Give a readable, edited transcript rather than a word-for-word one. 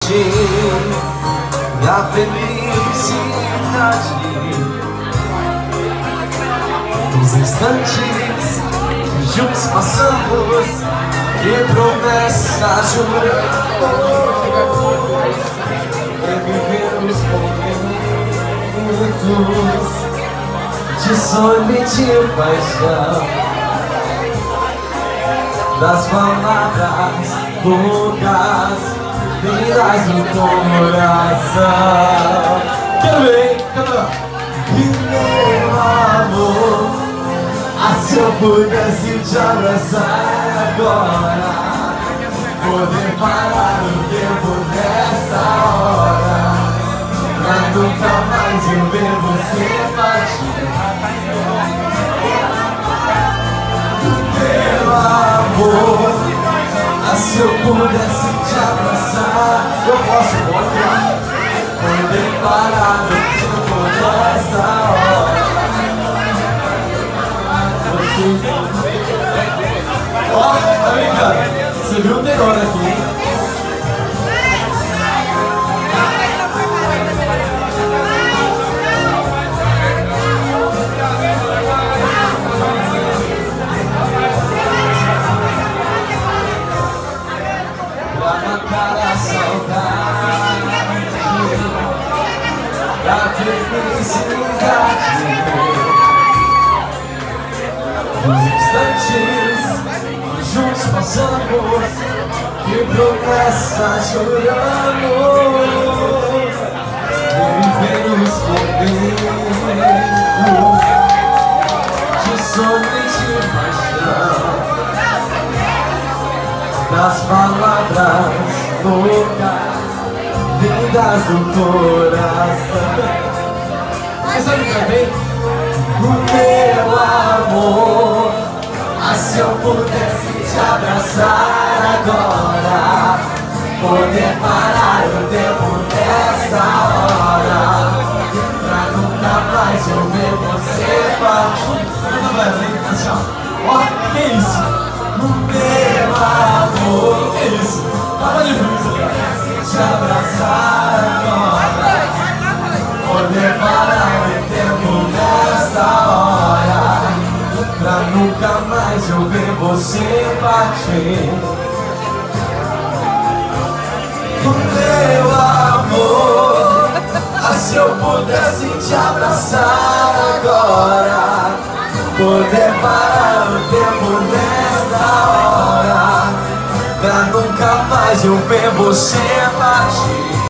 sentir a felicidade dos instantes que juntos passamos, que promessa juramos, reviver os momentos de sonho e de paixão, das palavras loucas vindas do coração. Quero ver, canta. E meu amor, se eu pudesse te abraçar agora, poder parar o tempo dessa hora, pra nunca mais eu ver você partir. Meu amor, se eu pudesse te abraçar, eu posso mostrar, poder parar o tempo dessa hora. Ó, tá brincando? Você viu o tenor aqui? Pra matar a saudade da felicidade dos instantes que juntos passamos, que promessa juramos, reviver os momentos de sonho e de paixão, das palavras loucas vindas do coração. Mas sabe também? O meu amor, se eu pudesse te abraçar agora, poder parar o tempo dessa hora, pra nunca mais eu ver você partir. Assim, ó, que isso? O meu amor, que isso? Tava de luz, te abraçar agora, poder parar o tempo dessa hora, pra nunca mais eu ver você partir. O meu amor, se eu pudesse te abraçar agora, poder parar o tempo desta hora, pra nunca mais eu ver você partir.